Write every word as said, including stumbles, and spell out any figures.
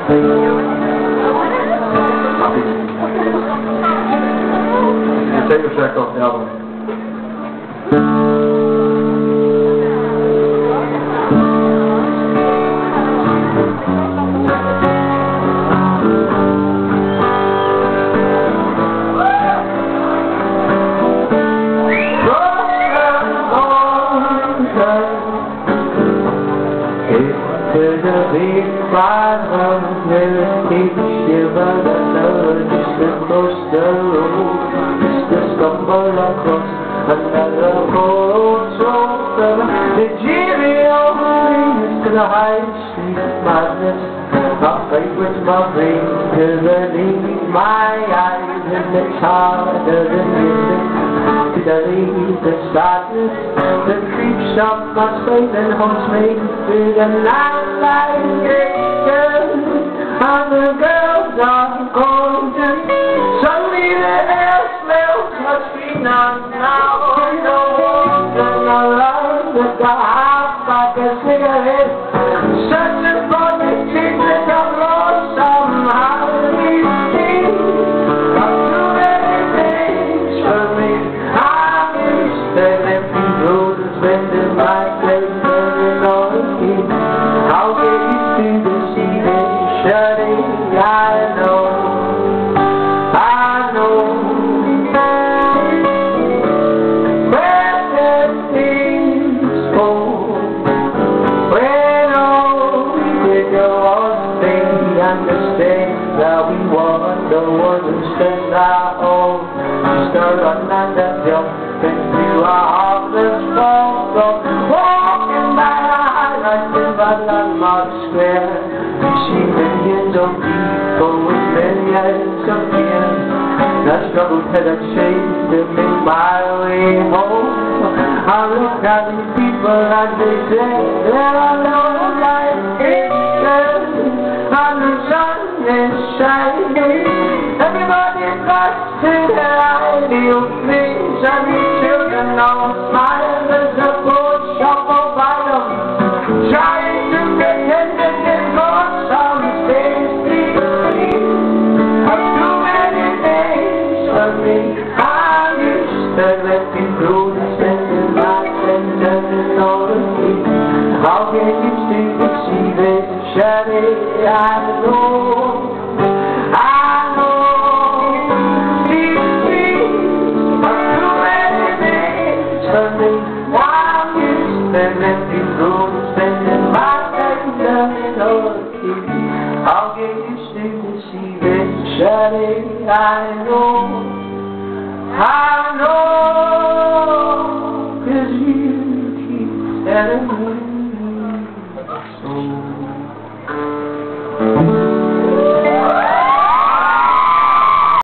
Take your check off the album. There's a big fire on the stage, but I know just across the road, just to stumble across another cold shoulder. The cheerio brings to the high street madness. I fight with my brain till I need my eyes, and it's harder than missing. Did I leave the sadness that creeps up my spine and haunts me through the night like pictures, and the girls are golden. Suddenly the air smells much cleaner now. No wonder I love that I have like a cigarette. Searching for the secret of lost somehow. These things are too many things for me. Then empty roads and spending my days burning all the keys. I'll get used to the deceiving, shutting. I know, I know. When things fall, when all we did was they understand that we weren't the ones who spent our own. Just a run and a jump into a heartless fall, walking by a highlight in Landmark Square. You see millions of people with millions of fears. I struggled till I changed to make my way home. I look at these people and they say there are no life pictures, and the sun is shining. Everybody's got to their ideal things, and the children all smile as the boat shuffle by them, trying to pretend that they've got some safety. I've too many things for me. I'm used to letting go and spending my time turning all the keys. I'll get used to deceiving, shutting. I know. And empty rooms, spending my time turning all the keys. I'll get used to deceiving, shutting. I know, I know, 'cause you keep telling me.